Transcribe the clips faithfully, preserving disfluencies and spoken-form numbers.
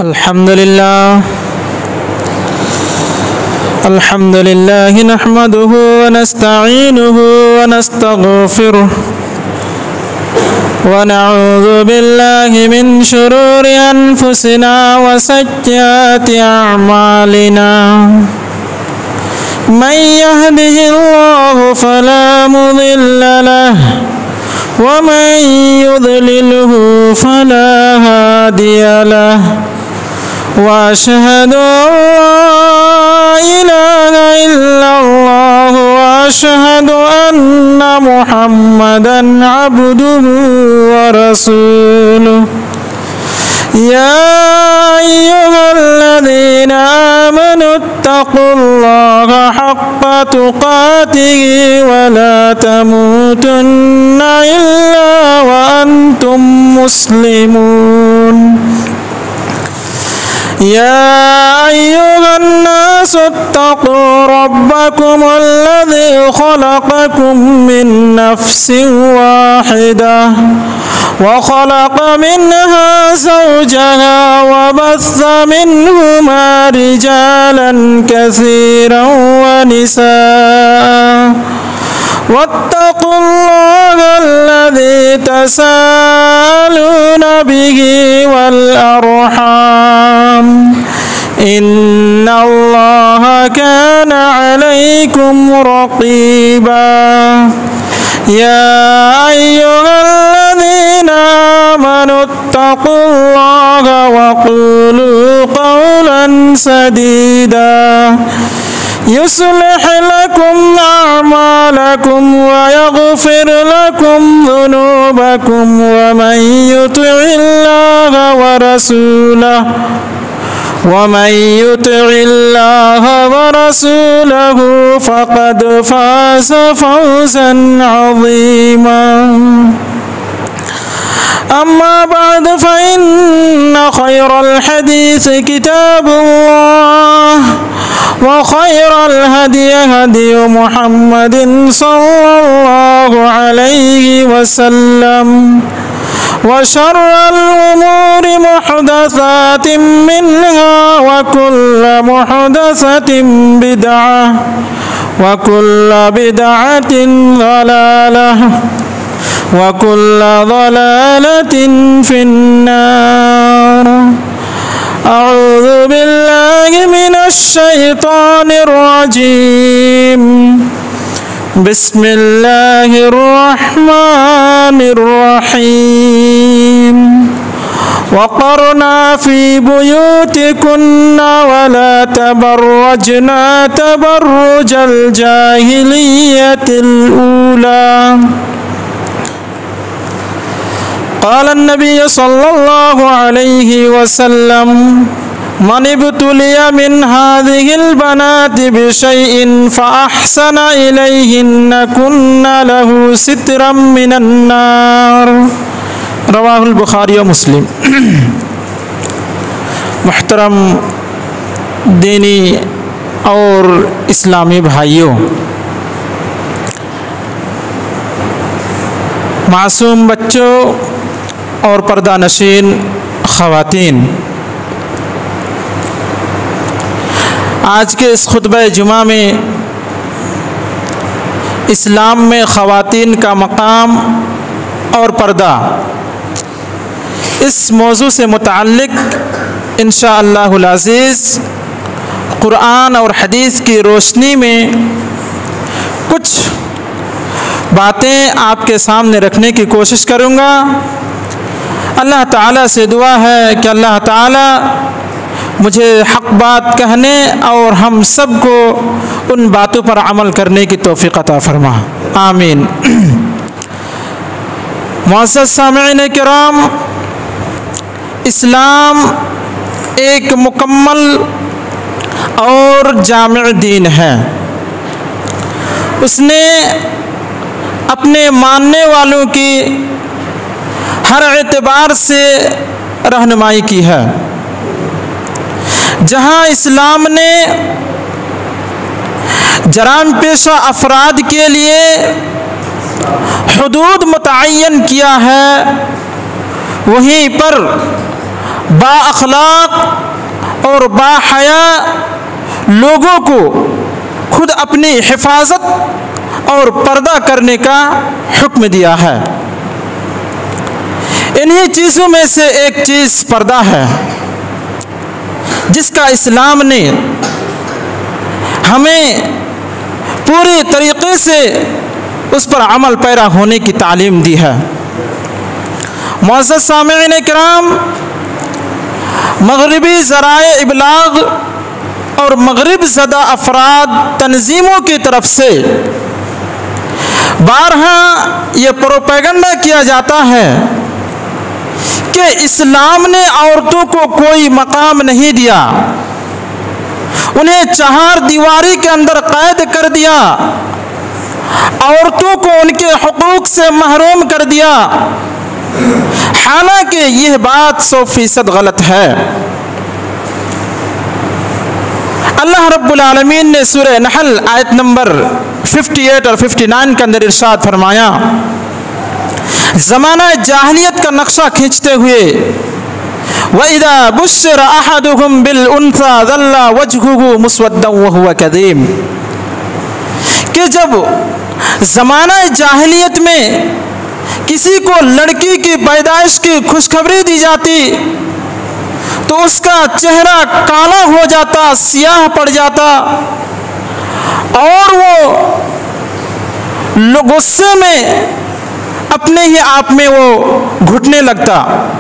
अल्हम्दुलिल्लाह अल्हम्दुलिल्लाह नहमदुहु व नस्तईनुहु व नस्तगफिरुह व नऊज़ु बिल्लाहि मिन शुरूरि अनफुसिना व सय्यिआति अअमालिना मन यहदिहिल्लाहु फला मुदिल्ल लहु व मन युद्लिलहु फला हादिय लहु व अशहदु अन ला इलाहा इल्लल्लाह व अशहदु अन्ना मुहम्मदन अब्दुहु व रसूलुहु या अय्युहल्लज़ीना आमनुत्तक़ुल्लाहा हक़्क़ तुक़ातिहि व ला तमूतुन्ना इल्ला व अंतुम मुस्लिमून या अय्युहन्नासु इत्तक़ू रब्बकुमुल्लज़ी ख़लक़कुम मिन नफ़्सिन वाहिदह व ख़लक़ मिन्हा ज़ौजहा व बस्स मिन्हुमा रिजालन कसीरन व निसाअ वत्तक़ुल्लाहा अल्लज़ी तसाअलून बिही वल अर्हाम इन्नल्लाहा कान अलैकुम रक़ीबा या अय्युहल्लज़ीना आमनुत्तक़ुल्लाहा व क़ूलू क़ौलन सदीदा युस्लिह लकुम अअमालकुम व यग़फिर लकुम ज़ुनूबकुम व मन युतिइल्लाहा व रसूलहु व मन युतिइल्लाहा व रसूलहु फ़क़द फ़ाज़ फ़ौज़न अज़ीमा अम्मा बाद फ़इन्न ख़ैरल हदीस किताबुल्लाह व ख़ैरल हदी हदी मुहम्मदिन सल्लल्लाहु अलैहि वसल्लम व शर्रल उमूरि मुहदसातिम मिन्हा व कुल्लु मुहदसतिन बिदअह व कुल्लु बिदअतिन ज़लालह व कुल्लु ज़लालतिन फिन्नार अऊज़ु बिल्लाहि मिनश शैतानिर रजीम बिस्मिल्लाहिर रहमानिर रहीम वक़रना फ़ी बुयूतिकुन्ना वला तबर्रजना तबर्रुजल जाहिलिय्यतिल ऊला क़ाल नबी सल्लल्लाहु अलैहि वसल्लम मन इब्तुलिया मिन हाज़िहिल बनाति बिशैइन फ़अहसन इलैहिन्ना कुन्ना लहु सित्रम मिनन नार रवाहुल बुखारी व मुस्लिम। मुहतरम दीनी और इस्लामी भाइयों, मासूम बच्चों और पर्दा नशीन ख़वातीन, आज के इस खुतबा जुमा में इस्लाम में ख़वातीन का मकाम और पर्दा, इस मौजू से मुताल्लिक़ इंशाअल्लाहुल अज़ीज़ क़ुरआन और हदीस की रोशनी में कुछ बातें आपके सामने रखने की कोशिश करूँगा। अल्लाह ताला से दुआ है कि अल्लाह ताला मुझे हक़ बात कहने और हम सब को उन बातों पर अमल करने की तौफ़ीक़ अता फरमा, आमीन। मुअज़्ज़ज़ सामिईन किराम, इस्लाम एक मुकम्मल और जामिअ दीन है। उसने अपने मानने वालों की हर एतबार से रहनुमाई की है। जहाँ इस्लाम ने जराम पेशा अफराद के लिए हुदूद मुतअय्यन किया है, वहीं पर बाअखलाक और बाहया लोगों को खुद अपनी हिफाजत और पर्दा करने का हुक्म दिया है। इन्हीं चीज़ों में से एक चीज़ पर्दा है, जिसका इस्लाम ने हमें पूरे तरीक़े से उस पर अमल पैरा होने की तालीम दी है। मुअज़्ज़ज़ सामिईन किराम, मग़रिबी ज़राए इबलाग और मग़रिब ज़दा अफराद तंजीमों की तरफ से बारहा ये प्रोपेगेंडा किया जाता है कि इस्लाम ने औरतों को कोई मकाम नहीं दिया, उन्हें चार दीवारी के अंदर कैद कर दिया, औरतों को उनके हुकूक से महरूम कर दिया। हालांकि यह बात सौ फीसद गलत है। अल्लाह रब्बुल आलमीन ने सूरह नहल आयत नंबर अट्ठावन और उनसठ के अंदर इरशाद फरमाया, ज़माना जाहिलियत का नक्शा खींचते हुए, वइज़ा बुश्शिरा अहदुहुम बिल उन्सा ज़ल्ला वजहुहु मुस्वद्दन व हुवा कज़ीम, कि जब ज़माना जाहिलियत में किसी को लड़की की पैदाइश की खुशखबरी दी जाती तो उसका चेहरा काला हो जाता, सियाह पड़ जाता और वो गुस्से में अपने ही आप में वो घुटने लगता।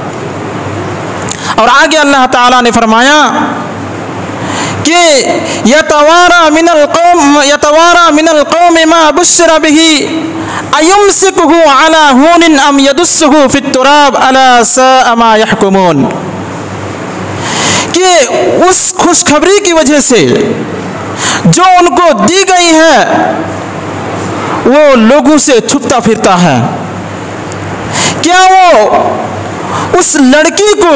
और आगे अल्लाह ताला ने फरमाया कि यतवारा मिनल कौम यतवारा मिनल कौम मा बुश्शिरा बिही अयुमसिकुहु अला हुनिन अम यदुस्सुहु फित तुराब अला साअ मा यहकुमून, कि उस खुशखबरी की वजह से जो उनको दी गई है वो लोगों से छुपता फिरता है। क्या वो उस लड़की को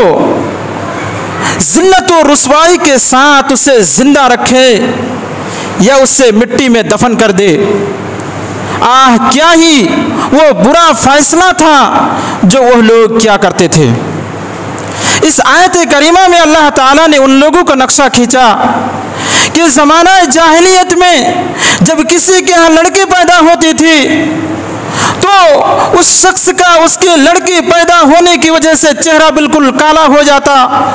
जिल्लत और रुसवाई के साथ उसे जिंदा रखे या उसे मिट्टी में दफन कर दे? आह, क्या ही वो बुरा फैसला था जो वह लोग क्या करते थे। इस आयत करीमा में अल्लाह ताला ने उन लोगों का नक्शा खींचा कि ज़माना जाहिलियत में जब किसी के यहाँ लड़की पैदा होती थी तो उस शख्स का उसके लड़की पैदा होने की वजह से चेहरा बिल्कुल काला हो जाता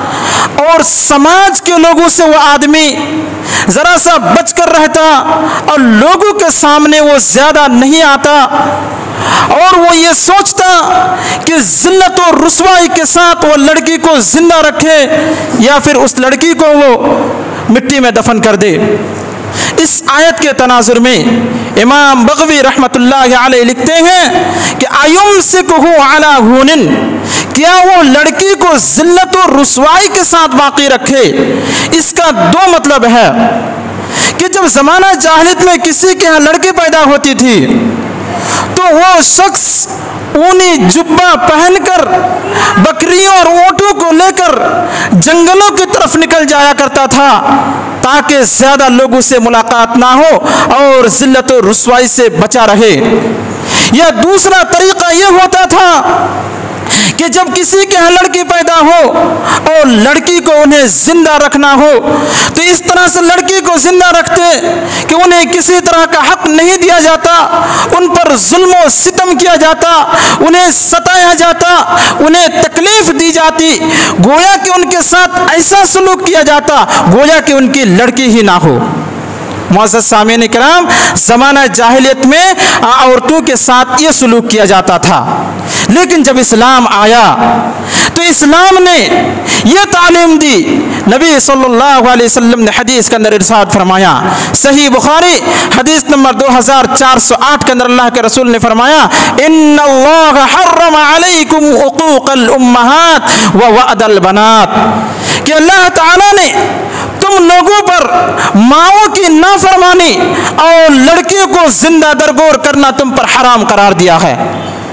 और समाज के लोगों से वो आदमी ज़रा सा बचकर रहता और लोगों के सामने वो ज़्यादा नहीं आता और वो ये सोचता कि जिल्लत और रुसवाई के साथ वो लड़की को जिंदा रखे या फिर उस लड़की को वो मिट्टी में दफन कर दे। इस आयत के तनाजुर में इमाम बग़वी रहमतुल्लाहि अलैहि लिखते हैं कि अयुमसिकुहु अला हुनिन, क्या वो लड़की को जिल्लत और रुसवाई के साथ बाकी रखे। इसका दो मतलब है कि जब ज़माना जाहिलियत में किसी के यहाँ लड़की पैदा होती थी तो वो शख्स ऊनी जुब्बा पहनकर बकरियों और ऊँटों को लेकर जंगलों की तरफ निकल जाया करता था ताकि ज़्यादा लोगों से मुलाकात ना हो और जिल्लत और रुसवाई से बचा रहे। या दूसरा तरीक़ा ये होता था कि जब किसी के यहाँ लड़की पैदा हो और लड़की को उन्हें जिंदा रखना हो तो इस तरह से लड़की को जिंदा रखते कि उन्हें किसी तरह का हक नहीं दिया जाता, उन पर जुल्म और सितम किया जाता, उन्हें सताया जाता, उन्हें तकलीफ दी जाती, गोया कि उनके साथ ऐसा सलूक किया जाता गोया कि उनकी लड़की ही ना हो। मुअज़्ज़ज़ सामीन किराम, ज़माना जाहिलियत में औरतों के साथ ये सलूक किया जाता था, लेकिन जब इस्लाम आया तो इस्लाम ने यह तालीम दी। नबी सल्लल्लाहु अलैहि वसल्लम ने हदीस के अंदर इरशाद फरमाया, सही बुखारी हदीस नंबर दो हज़ार चार सौ आठ के अंदर अल्लाह के रसूल ने फरमाया, इन्नल्लाह हर्रम अलैकुम उकूक़ल उम्महात व वअदल बनात, कि अल्लाह ताला ने तुम लोगों पर माओं की नाफरमानी और लड़कियों को जिंदा दरगोर करना तुम पर हराम करार दिया है।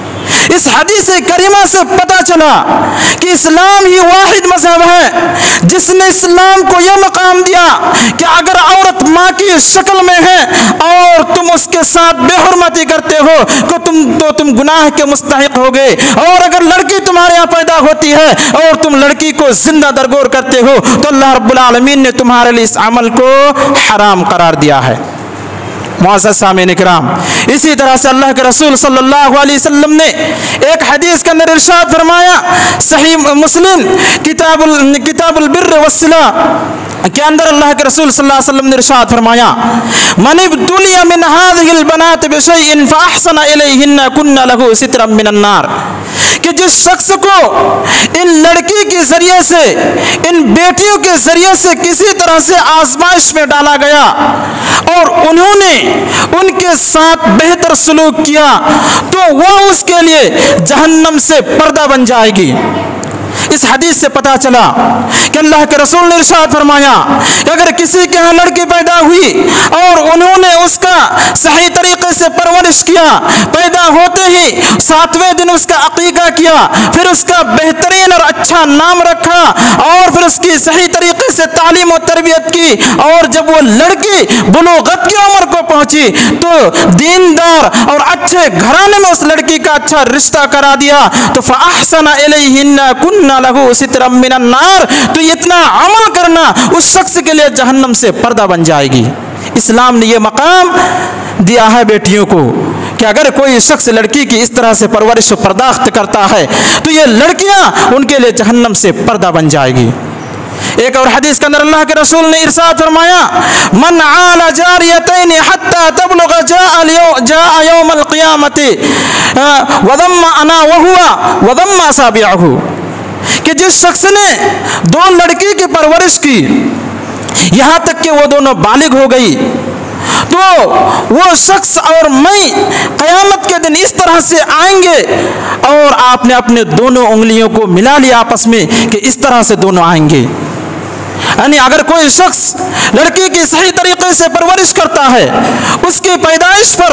इस हदीस करीमा से पता चला कि इस्लाम ही वाहिद मजहब है जिसने इस्लाम को यह मकाम दिया कि अगर औरत माँ की शक्ल में है और तुम उसके साथ बेहुरमती करते हो तो तुम तो तुम गुनाह के मुस्तहिक हो गए, और अगर लड़की तुम्हारे यहाँ पैदा होती है और तुम लड़की को जिंदा दरगोर करते हो तो अल्लाह रब्बुल आलमीन ने तुम्हारे लिए इस अमल को हराम करार दिया है। मुअज़्ज़ज़ सामीन इकराम, इसी तरह से अल्लाह के रसूल सल्लल्लाहु अलैहि वसल्लम ने एक हदीस के अंदर इरशाद फरमाया, सही मुस्लिम किताबुल किताबुल बिर्र वस्सिला के अंदर अल्लाह के रसूल सल्लल्लाहु अलैहि वसल्लम ने इरशाद फरमाया, मन इब्तुलिया मिन हाज़िहिल बनात बिशैइन फअहसन इलैहिन्ना कुन्ना लहू सित्रम मिनन नार, कि जिस शख्स को इन लड़की के जरिए से, इन बेटियों के जरिए से किसी तरह से आजमाइश में डाला गया और उन्होंने उनके साथ बेहतर सलूक किया तो वह उसके लिए जहन्नम से पर्दा बन जाएगी। इस हदीस से पता चला कि अल्लाह के रसूल ने इरशाद फरमाया कि अगर किसी के यहाँ लड़की पैदा हुई और उन्होंने उसका सही तरीके से परवरिश किया, पैदा होते ही सातवें दिन उसका अकीका किया, फिर उसका बेहतरीन और अच्छा नाम रखा और फिर उसकी सही तरीके से तालीम और तरबियत की, और जब वो लड़की बुलूगत की उम्र को पहुंची तो दीनदार और अच्छे घराने में उस लड़की का अच्छा रिश्ता करा दिया, तो फ़अहसन इलैहिन्ना कुन्ना लहू सित्रम मिनन नार, तो इतना अमल करना उस शख्स के लिए जहन्नम से पर्दा बन जाएगी। इस्लाम ने यह मकाम दिया है बेटियों को कि अगर कोई शख्स लड़की की इस तरह से परवरिश पर्दाख्त करता है तो ये लड़कियां उनके लिए जहन्नम से पर्दा बन जाएगी। एक और हदीस के अंदर अल्लाह के रसूल ने इरशाद फरमाया, मन आला जारियतैन हत्ता तबलुग जाअ यौमल क़ियामति वदम्मा अना वहुवा वदम्मा असाबिअहु, कि जिस शख्स ने दो लड़की की परवरिश की यहाँ तक कि वो दोनों बालिग हो गई तो वो शख्स और मैं क़यामत के दिन इस तरह से आएंगे, और आपने अपने दोनों उंगलियों को मिला लिया आपस में कि इस तरह से दोनों आएंगे। यानी अगर कोई शख्स लड़की की सही तरीके से परवरिश करता है, उसकी पैदाइश पर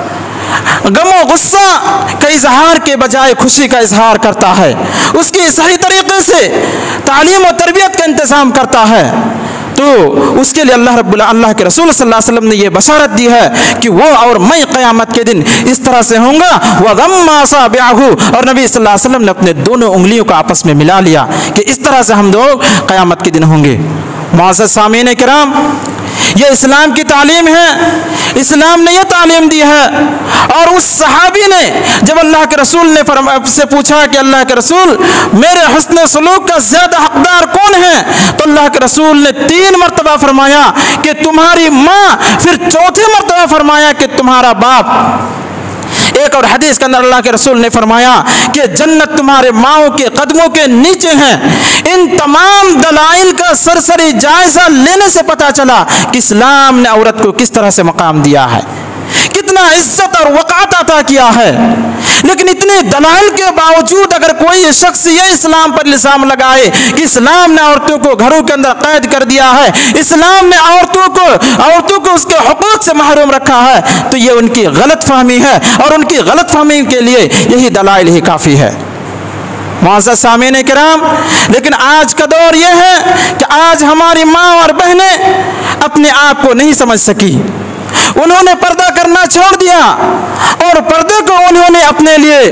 गमो गुस्सा का इजहार के बजाय खुशी का इजहार करता है, उसकी सही तरीके से तालीम और तरबियत का इंतज़ाम करता है, तो उसके लिए अल्लाह रब्बुल अल्लाह के रसूल सल्लल्लाहु अलैहि वसल्लम ने यह बशारत दी है कि वो और मैं क़यामत के दिन इस तरह से होऊंगा। वदम्मा असाबिअहु, और नबी सल्लल्लाहु अलैहि वसल्लम ने अपने दोनों उंगलियों को आपस में मिला लिया कि इस तरह से हम लोग क़यामत के दिन होंगे। मुअज़्ज़ज़ सामीन किराम, ये इस्लाम की तालीम है, इस्लाम ने यह तालीम दी है। और उस सहाबी ने जब अल्लाह के रसूल ने से पूछा कि अल्लाह के रसूल मेरे हुस्न सलूक का ज्यादा हकदार कौन है, तो अल्लाह के रसूल ने तीन मरतबा फरमाया कि तुम्हारी माँ, फिर चौथे मरतबा फरमाया कि तुम्हारा बाप। एक और हदीस के अंदर अल्लाह के रसूल ने फरमाया कि जन्नत तुम्हारे माओं के कदमों के नीचे है। इन तमाम दलाइल का सरसरी जायजा लेने से पता चला कि इस्लाम ने औरत को किस तरह से मकाम दिया है, कितना इज्जत और वक़ात अता किया है। लेकिन इतने दलाइल के बावजूद अगर कोई शख्स ये इस्लाम पर इल्जाम लगाए कि इस्लाम ने औरतों को घरों के अंदर कैद कर दिया है, इस्लाम ने औरतों को औरतों को उसके हुकूक से महरूम रखा है, तो ये उनकी गलत फहमी है, और उनकी गलत फहमी के लिए यही दलाइल ही काफ़ी है। मुअज़्ज़ज़ सामीन किराम, लेकिन आज का दौर यह है कि आज हमारी माँ और बहनें अपने आप को नहीं समझ सकी, उन्होंने पर्दा करना छोड़ दिया और पर्दे को उन्होंने अपने लिए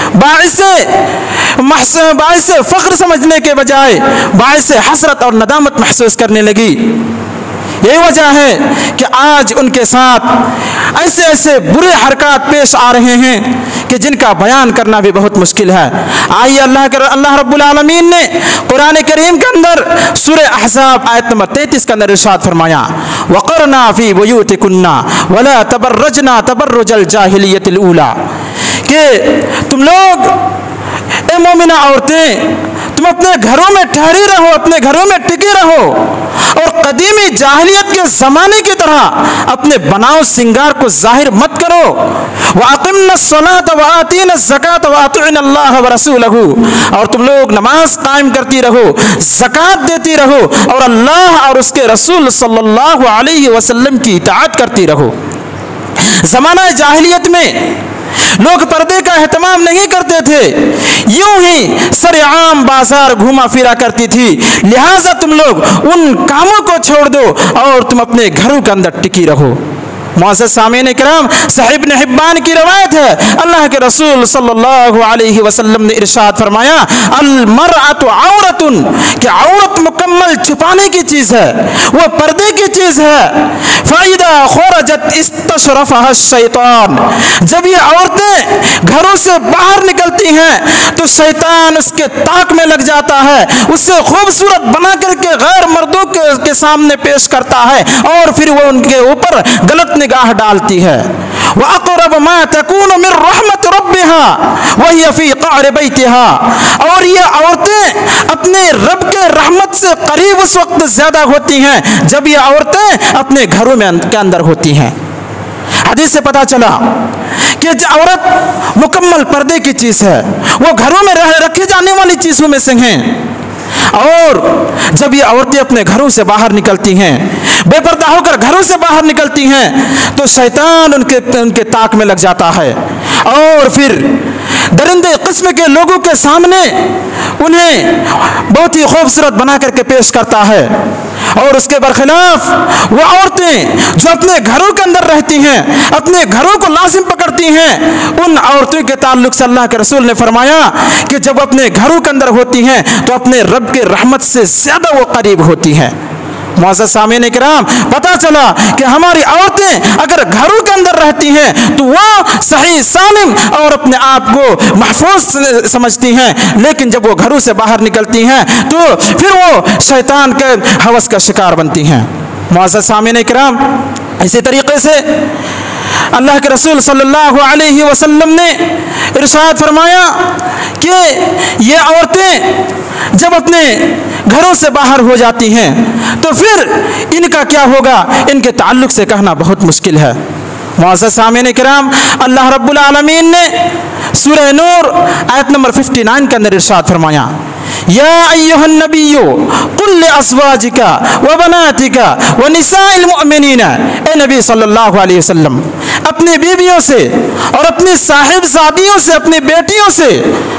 बाइसे बाइसे फ़ख्र समझने के बजाय बाइसे हसरत और नदामत महसूस करने लगी। यही वजह है कि आज उनके साथ ऐसे ऐसे बुरे हरकत पेश आ रहे हैं कि जिनका बयान करना भी बहुत मुश्किल है। आइए अल्लाह के अल्लाह रब्बुल आलमीन ने कुरान करीम के अंदर सूरह अहज़ाब आयत नंबर तैंतीस के अंदर इरशाद फरमाया, वक़रना फ़ी बुयूतिकुन्ना वला तबर्रजना तबर्रुजल जाहिलियतिल ऊला, कि तुम लोग ए मोमिना औरतें तुम अपने घरों में ठहरी रहो, अपने घरों में टिके रहो, और कदीमी जाहिलियत के ज़माने की तरह अपने बनाव सिंगार को जाहिर मत करो। वअक़िम्नस्सलात वआतीनज़्ज़कात वअतिअल्लाह व रसूलहू, और तुम लोग नमाज कायम करती रहो, ज़कात देती रहो, और अल्लाह और उसके रसूल सल्लल्लाहु अलैहि वसल्लम की इताअत करती रहो। ज़माना जाहिलियत में लोग पर्दे का एहतमाम नहीं करते थे, यूं ही सरेआम बाजार घूमा फिरा करती थी। लिहाजा तुम लोग उन कामों को छोड़ दो और तुम अपने घरों के अंदर टिकी रहो। मुअज़्ज़ज़ सामीन इकराम, सहीह इब्न हिब्बान की रवायत है, अल्लाह के रसूल सल्लल्लाहु अलैहि वसल्लम ने इरशाद फरमाया, अल मरअतु औरतुन, कि औरत मुकम्मल छुपाने की चीज़ है, वो पर्दे की चीज़ है। फ़इदा ख़रजत इस्तशरफ़हा शैतान, जब ये औरतें घरों से बाहर निकलती हैं तो शैतान उसके ताक में लग जाता है, उससे खूबसूरत बना करके गैर मर्दों के, के सामने पेश करता है और फिर वो उनके ऊपर गलत निगाह डालती है। व अक़रब मा तकूनु मिन रहमत रब्बिहा व हिय फ़ी क़अर बैतिहा, और ये औरतें अपने रब के रहमत से करीब उस वक्त ज्यादा होती हैं जब ये औरतें अपने घरों में के अंदर होती हैं। हदीस से पता चला कि जो औरत मुकम्मल पर्दे की चीज है, वो घरों में रह रखी जाने वाली चीजों में से हैं। और जब ये औरतें अपने घरों से बाहर निकलती हैं, बेपर्दा होकर घरों से बाहर निकलती हैं, तो शैतान उनके उनके ताक में लग जाता है और फिर दरिंदे किस्म के लोगों के सामने उन्हें बहुत ही खूबसूरत बना करके पेश करता है। और उसके बरखिलाफ वो औरतें जो अपने घरों के अंदर रहती हैं, अपने घरों को लाजिम पकड़ती हैं, उन औरतों के ताल्लुक से अल्लाह के रसूल ने फरमाया कि जब अपने घरों के अंदर होती हैं तो अपने रब के रहमत से ज्यादा वो करीब होती हैं। मुअज़्ज़ज़ सामीन इकराम, पता चला कि हमारी औरतें अगर घरों के अंदर रहती हैं तो वो सही सालिम और अपने आप को महफूज समझती हैं, लेकिन जब वो घरों से बाहर निकलती हैं तो फिर वो शैतान के हवस का शिकार बनती हैं। मुअज़्ज़ज़ सामीन इकराम, इसी तरीके से अल्लाह के रसूल सल्लल्लाहु अलैहि वसल्लम ने इरशाद फरमाया कि ये औरतें जब अपने घरों से बाहर हो जाती हैं तो फिर इनका क्या होगा, इनके ताल्लुक से कहना बहुत मुश्किल है। मुअज़्ज़ज़ सामीन इकराम, अल्लाह रब्बुल आलमीन ने सूरह नूर आयत नंबर उनसठ के अंदर इरशाद फरमाया, या अय्युहन नबिय्यु कुल लिअज़वाजिका व बनातिका व निसाइल मुअमिनीना, ए नबी सल्लल्लाहु अलैहि वसल्लम, अपनी बीवियों से और अपनी साहिबजादियों से, अपनी बेटियों से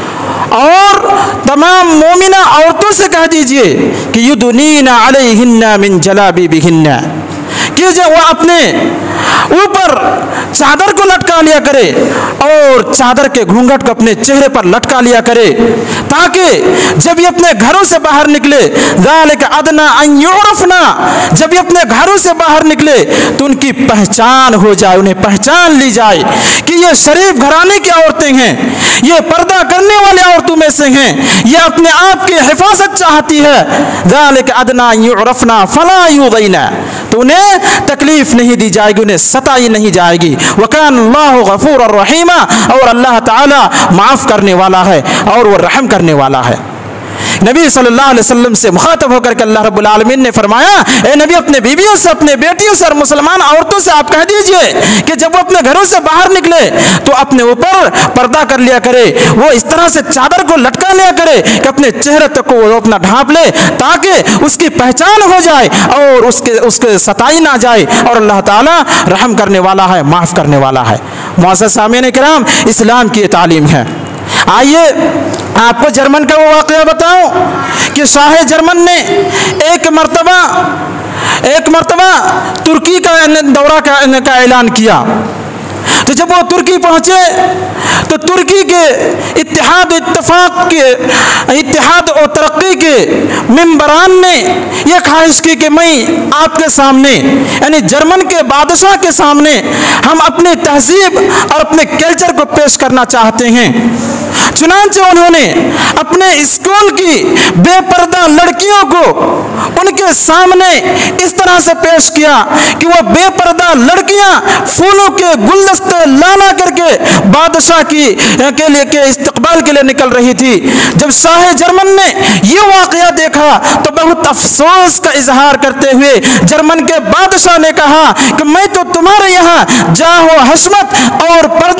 और तमाम मोमिना औरतों से कह दीजिए कि युदनीना अलैहिन्ना मिन जलाबिबिहिन्ना, कि जो वो अपने ऊपर चादर को लटका लिया करे और चादर के घूंघट को अपने चेहरे पर लटका लिया करे, ताकि जब ये अपने घरों से बाहर निकले, ज़ालिका अदना अन युरफ़ना, जब ये अपने घरों से बाहर निकले तो उनकी पहचान हो जाए, उन्हें पहचान ली जाए कि ये शरीफ घराने की औरतें हैं, ये पर्दा करने वाली औरतों में से हैं, ये अपने आप की हिफाजत चाहती है। ज़ालिका अदना अन युरफ़ना फ़ला युज़ैना, तो उन्हें तकलीफ नहीं दी जाएगी, उन्हें सताई नहीं जाएगी। वकान अल्लाहु गफूर रहीमा, और अल्लाह ताला माफ़ करने वाला है और वो रहम करने वाला है। नबी सल्लल्लाहु अलैहि वसल्लम से मुखातब होकर के अल्लाह रब्बुल आलमीन ने फरमाया, ए नबी, अपने बीवियों से, अपने बेटियों से और मुसलमान औरतों से आप कह दीजिए कि जब वो अपने घरों से बाहर निकले तो अपने ऊपर पर्दा कर लिया करे, वो इस तरह से चादर को लटका लिया करे कि अपने चेहरे तक को वो अपना ढांप ले, ताकि उसकी पहचान हो जाए और उसके उसके सताई ना जाए। और अल्लाह ताला रहम करने वाला है, माफ़ करने वाला है। मुअज़्ज़ज़ सामीन इकराम, इस्लाम की तालीम है। आइए आपको जर्मन का वो वाक़या बताऊं कि शाह जर्मन ने एक मर्तबा एक मर्तबा तुर्की का दौरा का, का ऐलान किया। तो जब वो तुर्की पहुँचे तो तुर्की के इत्तेहाद इत्तेफाक के इत्तेहाद और तरक्की के मेंबरान ने यह ख्वाहिश की कि मैं आपके सामने, यानी जर्मन के बादशाह के सामने, हम अपनी तहजीब और अपने कल्चर को पेश करना चाहते हैं। चुनांचे उन्होंने अपने स्कूल की बेपर्दा लड़कियों को उनके सामने इस तरह से पेश किया कि वो बेपर्दा लड़कियां फूलों के गुलदस्ते लाना करके बादशाह की के लिए के इस्तकबाल के लिए निकल रही थी। जब शाह जर्मन ने ये वाक़या देखा तो बहुत अफसोस का इजहार करते हुए जर्मन के बादशाह ने कहा कि मैं तो तुम्हारे यहाँ जाहो हशमत और पर्दादरी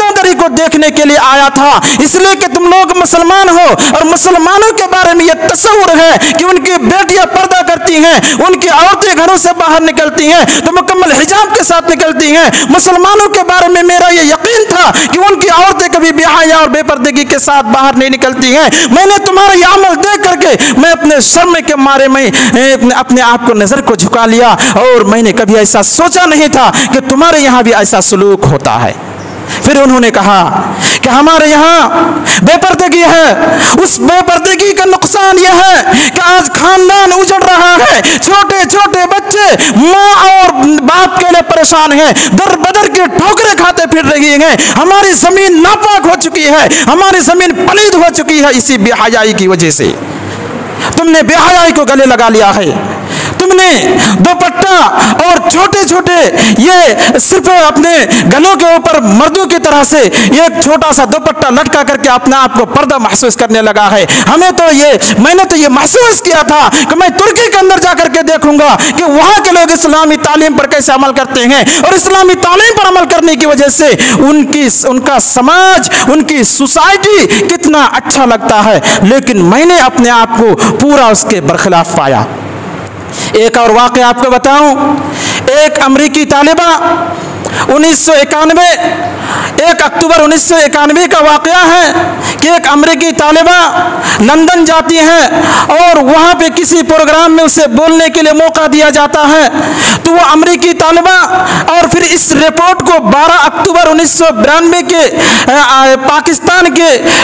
को देखने के लिए आया था, इसलिए कि तुम लोग मुसलमान हो और मुसलमानों के बारे में यह तस्वुर है कि उनकी बेटियां पर्दा करती हैं, उनकी औरतें घरों से बाहर निकलती हैं तो मुकम्मल हिजाब के साथ निकलती हैं। मुसलमानों के बारे में मेरा यह यकीन था कि उनकी औरतें कभी बेहया और बेपर्दगी के साथ बाहर नहीं निकलती हैं। मैंने तुम्हारा यह अमल देख करके मैं अपने शर्म के मारे में अपने आप को नजर को झुका लिया और मैंने कभी ऐसा सोचा नहीं था कि तुम्हारे यहाँ भी ऐसा सलूक होता है। फिर उन्होंने कहा कि हमारे यहाँ बेपर्दगी है, उस बेपर्दगी का नुकसान यह है कि आज खानदान उजड़ रहा है, छोटे छोटे बच्चे माँ और बाप के लिए परेशान हैं, दर बदर के ठोकरें खाते फिर रही हैं, हमारी जमीन नापाक हो चुकी है, हमारी जमीन पलीद हो चुकी है इसी बेहयाई की वजह से। तुमने बेहयाई को गले लगा लिया है, तुमने दुपट्टा और छोटे छोटे ये सिर्फ अपने गलों के ऊपर मर्दों की तरह से एक छोटा सा दुपट्टा लटका करके अपने आप को पर्दा महसूस करने लगा है। हमें तो ये मैंने तो ये महसूस किया था कि मैं तुर्की के अंदर जाकर के देखूंगा कि वहां के लोग इस्लामी तालीम पर कैसे अमल करते हैं और इस्लामी तालीम पर अमल करने की वजह से उनकी उनका समाज, उनकी सोसाइटी कितना अच्छा लगता है। लेकिन मैंने अपने आप को पूरा उसके बरखिलाफ पाया। एक और वाक़या आपको बताऊं, एक अमरीकी तालिबा उन्नीस सौ इक्यानवे एक अक्टूबर उन्नीस सौ इक्यानवे का वाक़या है कि एक अमरीकी तालिबा लंदन जाती है और वहाँ पे किसी प्रोग्राम में उसे बोलने के लिए मौका दिया जाता है। तो वो अमरीकी तालिबा और फिर इस रिपोर्ट को बारह अक्टूबर उन्नीस सौ बिरानवे के पाकिस्तान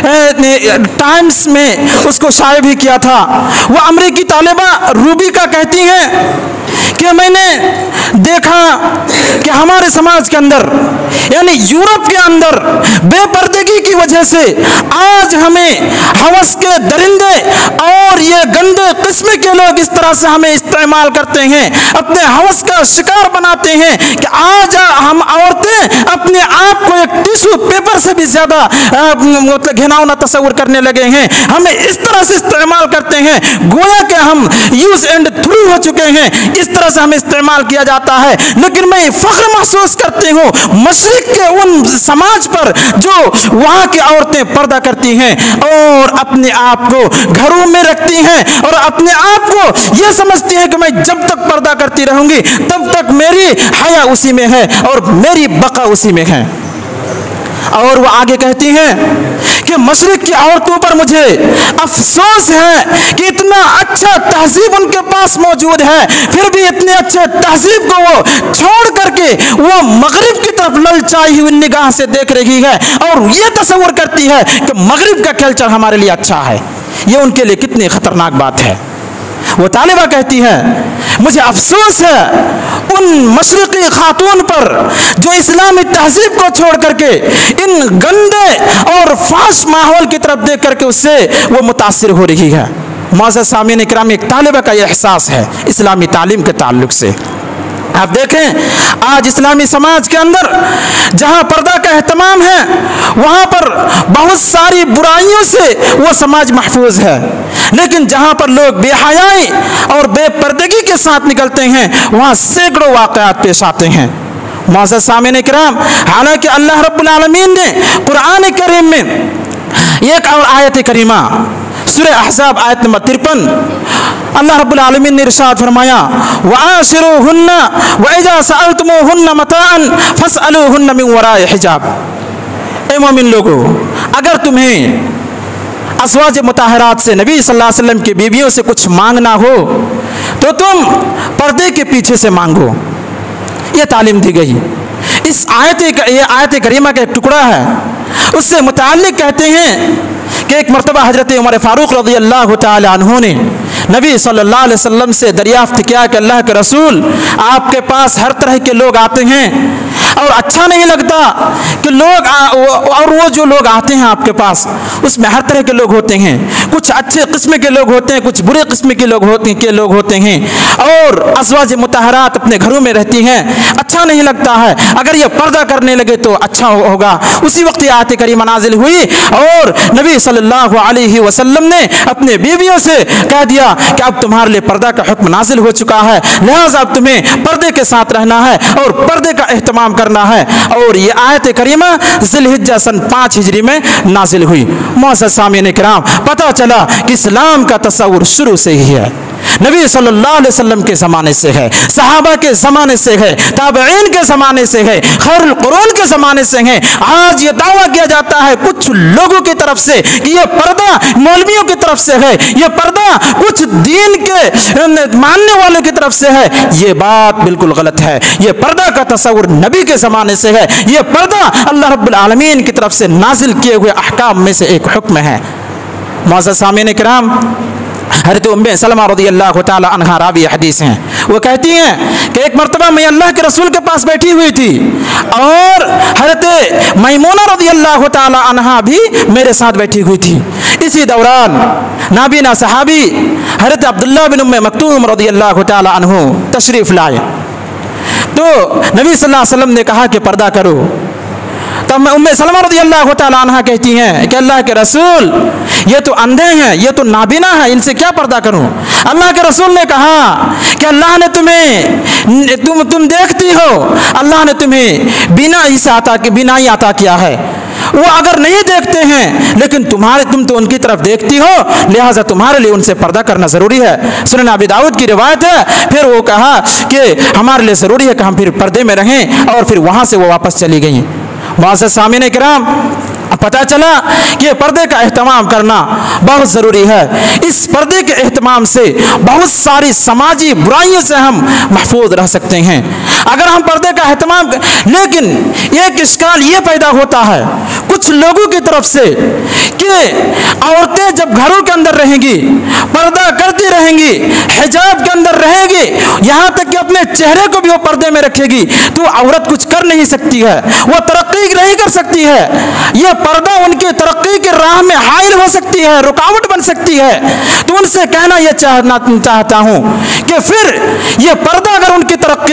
के टाइम्स में उसको शाये भी किया था। वो अमरीकी तालिबा रूबिका कहती हैं कि मैंने देखा कि हमारे समाज के अंदर यानी यूरोप के अंदर बेपर्दगी की वजह से आज हमें हवस के दरिंदे और ये गंदे किस्म के लोग इस तरह से हमें इस्तेमाल करते हैं, अपने हवस का शिकार बनाते हैं कि आज हम औरतें अपने आप को एक टिश्यू पेपर से भी ज्यादा मतलब घिनौना तस्वुर करने लगे हैं। हमें इस तरह से इस्तेमाल करते हैं गोया कि हम यूज एंड थ्रू हो चुके हैं, इस तरह से हमें इस्तेमाल किया जाता है। लेकिन मैं फख्र महसूस करती हूँ मशरिक के उन समाज पर जो वहाँ की औरतें पर्दा करती हैं और अपने आप को घरों में रखती हैं और अपने आप को यह समझती हैं कि मैं जब तक पर्दा करती रहूंगी तब तक मेरी हया उसी में है और मेरी बका उसी में है। और वो आगे कहती हैं कि मशरिक की औरतों पर मुझे अफसोस है कि इतना अच्छा तहजीब उनके पास मौजूद है, फिर भी इतने अच्छे तहजीब को वो छोड़ करके वो मगरिब की तरफ ललचाई हुई निगाह से देख रही है और ये तस्वीर करती है कि मगरिब का कल्चर हमारे लिए अच्छा है। ये उनके लिए कितनी खतरनाक बात है। वो तालिबा कहती है मुझे अफसोस है उन मशरिकी खातून पर जो इस्लामी तहजीब को छोड़ करके इन गंदे और फाश माहौल की तरफ देख करके उससे वो मुतासिर हो रही है। मुअज़्ज़ज़ सामीन इकराम, एक तालिबा का यह एहसास है इस्लामी तालीम के ताल्लुक से। आप देखें आज इस्लामी समाज के अंदर जहां पर्दा का एहतमाम है वहां पर बहुत सारी बुराइयों से वो समाज महफूज है, लेकिन जहां पर लोग बेहयाई और बेपर्दगी के साथ निकलते हैं वहां सैकड़ों वाक़यात पेश आते हैं। मुअज़्ज़ज़ सामीन इकराम, हालांकि अल्लाह रब्बुल आलमीन ने कुरान करीम में एक और आयत करीमा सूरह अहज़ाब आयत नंबर तिरपन अल्लाह रब्बुल आलमीन ने इरशाद फरमाया वआशिरूहुन्ना वइज़ा सअलतुमूहुन्ना मताअन फस्अलूहुन्ना मिन वराइ हिजाब। ए मोमिन लोगों, अगर तुम्हें अज़वाज मुताहरात से नबी सल्लल्लाहु अलैहि वसल्लम की बीवियों से कुछ मांगना हो तो तुम पर्दे के पीछे से मांगो। ये तालीम दी गई। इस आयत ये आयत करीमा का एक टुकड़ा है, उससे मुताल्लिक़ कहते हैं कि एक मरतबा हज़रत उमर फ़ारूक रज़ियल्लाहु ताला अन्हु ने नबी सल्लल्लाहु अलैहि वसल्लम से दरियाफ्त किया कि अल्लाह के रसूल, आपके पास हर तरह के लोग आते हैं और अच्छा नहीं लगता कि लोग आ, और वो जो लोग आते हैं आपके पास उसमें हर तरह के लोग होते हैं, कुछ अच्छे किस्म के लोग होते हैं, कुछ बुरे किस्म के लोग होते के लोग होते हैं और अज़वाज मुताहरात अपने घरों में रहती हैं, अच्छा नहीं लगता है। अगर ये पर्दा करने लगे तो अच्छा होगा। उसी वक्त ये आयत करीमा नाज़िल हुई और नबी सल्लल्लाहु अलैहि वसल्लम ने अपने बीवियों से कह दिया कि अब तुम्हारे लिए पर्दा का हुक्म नाजिल हो चुका है, लिहाजा अब तुम्हें पर्दे के साथ रहना है और पर्दे का एहतमाम करना करना है। और ये आयत करीमा ज़िलहिज्जा सन पाँच हिजरी में नाजिल हुई। मुअज़्ज़ज़ सामीन किराम, पता चला कि इस्लाम का तस्वुर शुरू से ही है, नबी सल्लल्लाहु अलैहि वसल्लम के ज़माने से है, सहाबा के ज़माने से है, ताबईन के ज़माने से है, खैरुल कुरून के ज़माने से है। आज ये दावा किया जाता है कुछ लोगों की तरफ से कि ये पर्दा मौलवियों की तरफ से है, ये पर्दा कुछ दीन के मानने वालों की तरफ से है। ये बात बिल्कुल गलत है। ये पर्दा का तस्वुर नबी के ज़माने से है। ये पर्दा अल्लाह रब्बुल आलमीन की तरफ से नाजिल किए हुए अहकाम में से एक हुक्म है। मुअज़्ज़ज़ सामीन किराम, हज़रत उम्मे सलमा रज़ियल्लाहु ताला अन्हा रावी हदीस हैं, वो कहती हैं कि एक मरतबा मैं अल्लाह के रसूल के पास बैठी हुई थी और हज़रत मैमूना रज़ियल्लाहु ताला अन्हा भी मेरे साथ बैठी हुई थी। इसी दौरान नाबीना सहाबी हज़रत अब्दुल्लाह बिन उम्मे मक्तूम रज़ियल्लाहु ताला अन्हु तशरीफ़ लाए, तो नबी सल्लल्लाहु अलैहि वसल्लम ने कहा कि पर्दा करो। तब मैं उम्मे सलमा रज़ियल्लाहु ताला अन्हा कहती हैं कि अल्लाह के रसूल, ये तो अंधे हैं, ये तो नाबीना है, इनसे क्या पर्दा करूं? अल्लाह के रसूल ने कहा कि अल्लाह ने तुम्हें तुम तुम देखती हो, अल्लाह ने तुम्हें बीनाई से अता बीनाई अता किया है। वो अगर नहीं देखते हैं लेकिन तुम्हारे तुम तो उनकी तरफ देखती हो, लिहाजा तुम्हारे लिए उनसे पर्दा करना ज़रूरी है। सुनन अबी दाऊद की रिवायत है। फिर वो कहा कि हमारे लिए ज़रूरी है कि हम फिर पर्दे में रहें, और फिर वहाँ से वो वापस चली गई। मुअज़्ज़ज़ सामीन किराम, पता चला कि पर्दे का एहतमाम करना बहुत ज़रूरी है। इस पर्दे के एहतमाम से बहुत सारी समाजी बुराइयों से हम महफूज रह सकते हैं अगर हम पर्दे का एहतमाम। लेकिन एक इश्काल ये पैदा होता है कुछ लोगों की तरफ से कि औरतें जब घरों के अंदर रहेंगी, पर्दा करती रहेंगी, हिजाब के अंदर रहेगी, यहाँ तक कि अपने चेहरे को भी वो पर्दे में रखेगी, तो औरत कुछ कर नहीं सकती है, वो तरक्की नहीं कर सकती है। ये पर्दा उनकी तरक्की की राह में हाइल हो सकती है, रुकावट बन सकती है। तो उनसे कहना यह चाहना चाहता हूं कि फिर यह पर्दा अगर उनकी तरक्की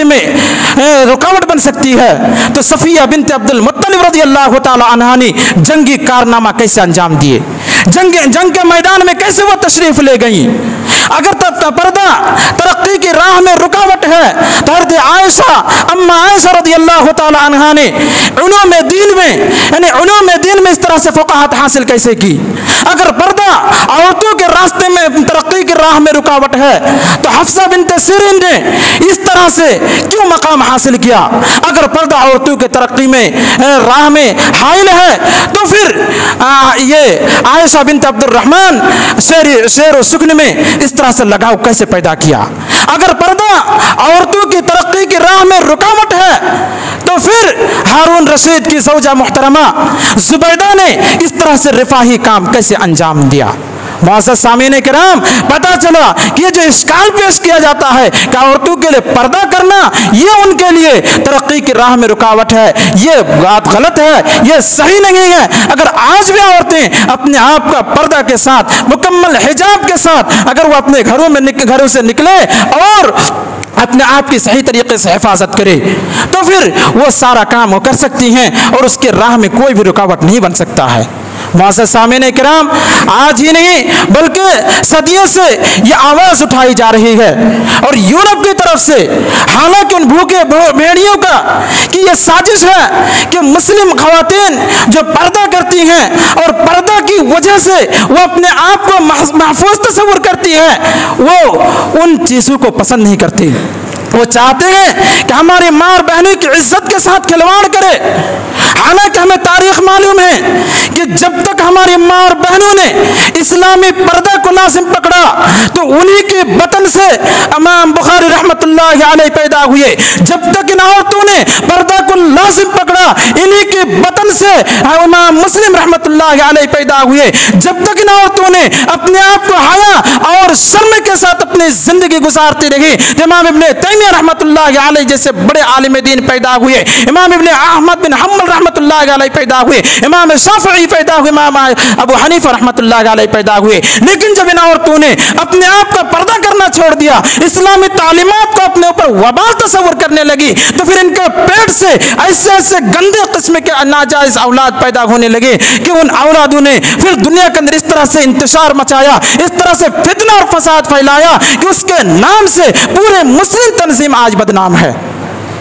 में रुकावट बन सकती है तो सफिया बिन्त अब्दुल मुत्तलिब रज़ियल्लाहु ताला अन्हा ने जंगी कारनामा कैसे अंजाम दिए, जंग जंग के मैदान में कैसे वो तशरीफ ले गई। अगर तब पर्दा तरक्की की राह में रुकावट है तो हज़रत आयशा अम्मा आयशा रज़ियल्लाहु ताला अन्हा ने उलूम दीन में यानी उलूम दीन में इस तरह से फ़क़ाहत हासिल कैसे की। अगर पर्दा औरतों के रास्ते में तरक्की की राह में रुकावट है तो हफ्सा बिन्त सिरीन ने इस तरह से क्यों मकाम हासिल किया। अगर पर्दा औरतों के तरक्की में राह में हाइल है तो फिर आ, ये आयशा बिन्त अब्दुर्रहमान शेर शेर सुकन में इस तरह से लगाव कैसे पैदा किया। अगर पर्दा औरतों की तरक्की की राह में रुकावट है तो फिर हारून रशीद की ज़ौजा मुहतरमा जुबैदा ने इस तरह से रिफाही काम कैसे अंजाम दिया। मुअज़्ज़ज़ सामीन किराम, पता चला कि ये जो इश्काल पेश किया जाता है कि औरतों के लिए पर्दा करना ये उनके लिए तरक्की की राह में रुकावट है, ये बात गलत है, ये सही नहीं है। अगर आज भी औरतें अपने आप का पर्दा के साथ मुकम्मल हिजाब के साथ अगर वो अपने घरों में घरों से निकले और अपने आप की सही तरीके से हिफाजत करे तो फिर वो सारा काम वो कर सकती हैं और उसके राह में कोई भी रुकावट नहीं बन सकता है। मुअज़्ज़ज़ सामीन किराम, आज ही नहीं बल्कि सदियों से ये आवाज़ उठाई जा रही है और यूरोप की तरफ से, हालांकि उन भूखे भेड़ियों का कि ये साजिश है कि मुस्लिम खवातीन जो पर्दा करती हैं और पर्दा की वजह से वो अपने आप को महफूज तस्वुर करती हैं, वो उन चीज़ों को पसंद नहीं करती। वो चाहते हैं कि हमारी माँ और बहनों की इज्जत के साथ खिलवाड़ करे। हालांकि हमें तारीख मालूम है कि जब तक हमारी माँ और बहनों ने इस्लामी पर्दा को लाजिम पकड़ा तो उन्हीं के बतन से इमाम बुखारी रहमतुल्लाह अलैह पैदा हुए। जब तक इन औरतों ने पर्दा को लाजिम पकड़ा इन्हीं के बतन से इमाम मुस्लिम रहमतुल्लाह अलैह पैदा हुए। जब तक इन औरतों ने अपने आप को हया और शर्म के साथ अपनी जिंदगी गुजारती रही, इमाम इब्ने तैमिया रहमतुल्लाह अलैह जैसे बड़े आलिम दीन पैदा हुए, इमाम इब्ने अहमद बिन हम्बल रहमतुल्लाह अलैह पैदा हुए, इमाम शाफिई पैदा हुए, इमाम अबू हनीफा रहमतुल्लाह अलैह पैदा हुए। लेकिन जब इन औरतों ने अपने आप का पर्दा करना छोड़ दिया, इस्लामी तालीमात को अपने ऊपर वबाल तस्वुर करने लगी, तो फिर इनके पेट से ऐसे ऐसे गंदे किस्म के नाजायज औलाद पैदा होने लगे कि उन औलादों ने फिर दुनिया के अंदर इस तरह से इंतशार मचाया, इस तरह से फितना और फसाद फैलाया कि उसके नाम से पूरे मुस्लिम तंजीम आज बदनाम है।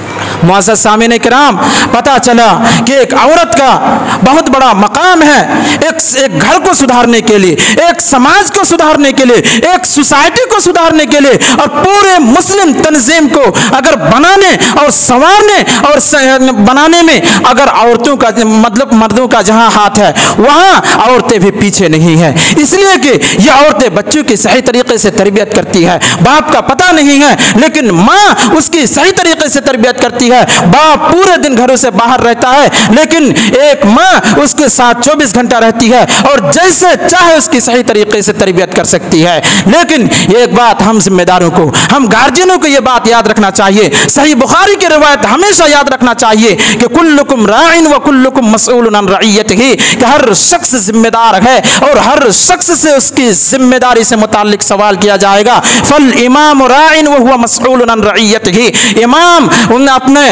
मुअज़्ज़ज़ सामीन किराम, पता चला कि एक औरत का बहुत बड़ा मकाम है एक, एक घर को सुधारने के लिए, एक समाज को सुधारने के लिए, एक सोसाइटी को सुधारने के लिए और पूरे मुस्लिम तंजीम को अगर बनाने और संवारने और बनाने में अगर औरतों का मतलब मर्दों का जहां हाथ है वहां औरतें भी पीछे नहीं है। इसलिए कि ये औरतें बच्चों की सही तरीके से तरबियत करती है। बाप का पता नहीं है लेकिन माँ उसकी सही तरीके से तरबियत करती है। बाप पूरे दिन घरों से बाहर रहता है लेकिन एक माँ उसके साथ चौबीस घंटा रहती है और जैसे चाहे उसकी सही तरीके से तरबियत कर सकती है। लेकिन एक बात हम जिम्मेदारों को, हम गार्जियनों को ये बात याद रखना चाहिए, सही बुखारी की रिवायत हमेशा याद रखना चाहिए कि कुल्लुकुम राइन व कुल्लुकुम मसऊलुन अन रइयतिही, कि हर शख्स जिम्मेदार है और हर शख्स से उसकी जिम्मेदारी से मुताल्लिक सवाल किया जाएगा। फल इमाम राइन व हुवा मसऊलुन अन रइयतिही, इमाम अपने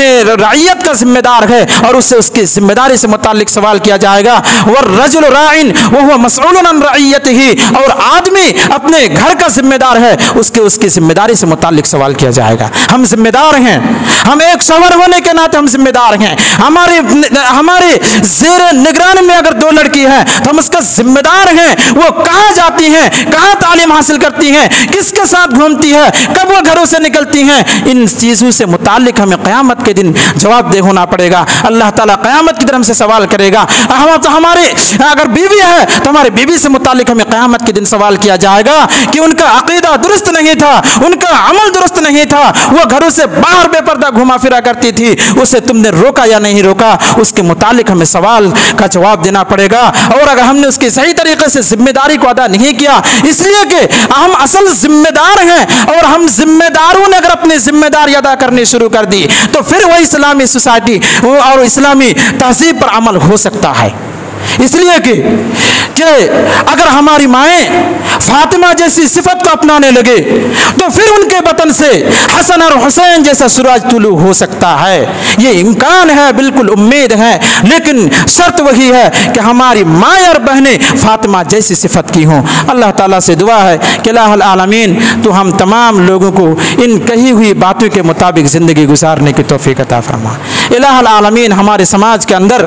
रइयत का जिम्मेदार है और उससे उसकी जिम्मेदारी से मुताल्लिक सवाल किया जाएगा। वर रजुल राइन व हुवा मसऊलुन अन रइयतिही, और आदमी अपने घर का जिम्मेदार है, उसके उसकी जिम्मेदारी से मुताल्लिक सवाल किया जाएगा। हम जिम्मेदार हैं, हम एक शौहर होने के नाते हम जिम्मेदार हैं। हमारे हमारे जेर निगरानी में अगर दो लड़की हैं तो हम उसका जिम्मेदार हैं। वो कहाँ जाती हैं, कहाँ तालीम हासिल करती हैं, किसके साथ घूमती है, कब वो घरों से निकलती हैं, इन चीज़ों से मुताल्लिक हमें क़यामत के दिन जवाबदेह होना पड़ेगा। अल्लाह ताला क़यामत की दिन हमसे सवाल करेगा। हम तो हमारे अगर बीवी है तो हमारे बीवी से मुताल्लिक हमें क़यामत के दिन सवाल किया जाएगा कि उनका अकीदा दुरुस्त नहीं था, उनका अमल दुरुस्त नहीं था, वो घरों से बाहर बेपर्दा घुमा फिरा करती थी, उसे तुमने रोका या नहीं रोका, उसके मुतालिक हमें सवाल का जवाब देना पड़ेगा। और अगर हमने उसकी सही तरीके से जिम्मेदारी को अदा नहीं किया, इसलिए कि हम असल जिम्मेदार हैं और हम जिम्मेदारों ने अगर अपनी जिम्मेदारी अदा करनी शुरू कर दी तो फिर वही इस्लामी सोसाइटी और इस्लामी तहजीब पर अमल हो सकता है। इसलिए कि, कि अगर हमारी माएँ फातिमा जैसी सिफत को अपनाने लगे तो फिर उनके बतन से हसन और हुसैन जैसा सूरज तुलू हो सकता है। ये इम्कान है, बिल्कुल उम्मीद है, लेकिन शर्त वही है कि हमारी माएँ और बहनें फातिमा जैसी सिफत की हों। अल्लाह ताला से दुआ है कि इलाहुल आलमीन तो हम तमाम लोगों को इन कही हुई बातों के मुताबिक ज़िंदगी गुजारने की तौफीक अता फरमा। इलाहुल आलमीन हमारे समाज के अंदर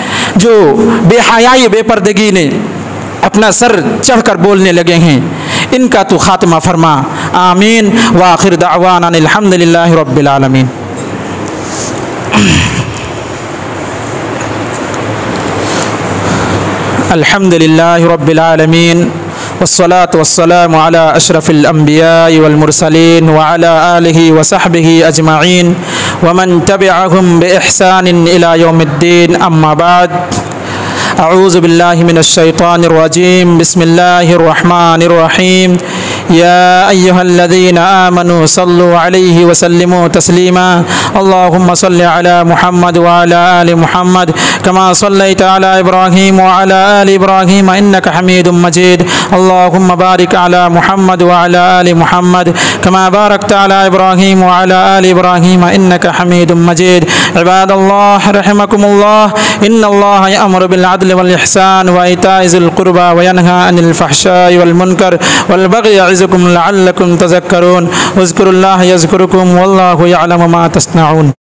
जो बेहयाई बेपर्दगी ने अपना सर चढ़कर बोलने लगे हैं, इनका तो खात्मा फरमा। आमीन व आखिर दावाना अल्हम्दुलिल्लाहि रब्बिल आलमीन। अल्हम्दुलिल्लाहि रब्बिल आलमीन वस्सलातु वस्सलामु अला अशरफिल अंबियाइ वल मुरसलीन व अला आलिहि व सहबिहि अजमईन व मन तबिअहुम बि इहसानिन इला यौमिद्दीन। अम्मा बाद, अऊज़ु बिल्लाहि मिनश शैतानिर रजीम, बिस्मिल्लाहिर रहमानिर रहीम। या अय्युहल्लज़ीना आमनू सल्लु अलैहि व सल्लिमू तस्लीमा। अल्लाहुम्मा सल्लि अला मुहम्मद व अला आलि मुहम्मद कमा सल्लैता अला इब्राहीम व अला आलि इब्राहीम इन्नका हमीदुम मजीद। अल्लाहुम्मा बारिक अला मुहम्मद व अला आलि मुहम्मद कमा बारकता अला इब्राहीम व अला आलि इब्राहीम इन्नका हमीदुम मजीद। इबादल्लाह रहमकुमुल्लाह, इन्नल्लाह यअमुरु बिल अदलि वल इहसान व इताइ ज़िल क़ुरबा व यनहा अनिल फ़हशाइ वल मुनकर वल बग़य यअज़िकुम लअल्लकुम तज़क्करून। उज़्कुरुल्लाह यज़्कुरुकुम वल्लाहु यअलमु मा तस्नऊन।